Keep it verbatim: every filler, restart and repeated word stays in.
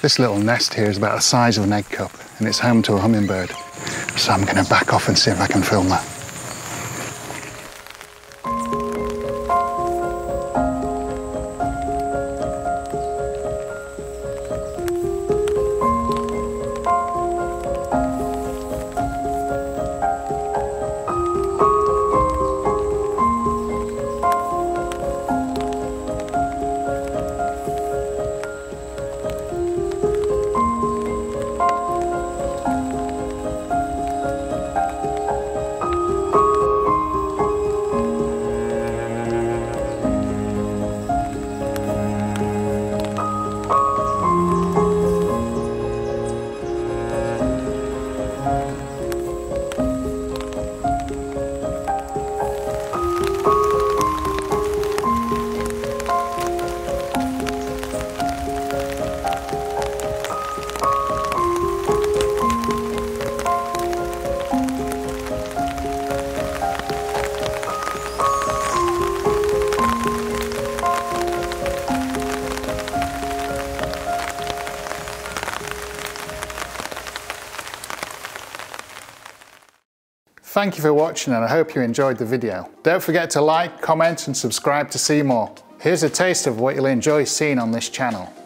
This little nest here is about the size of an egg cup and it's home to a hummingbird. So I'm going to back off and see if I can film that. Thank you for watching and I hope you enjoyed the video. Don't forget to like, comment and subscribe to see more. Here's a taste of what you'll enjoy seeing on this channel.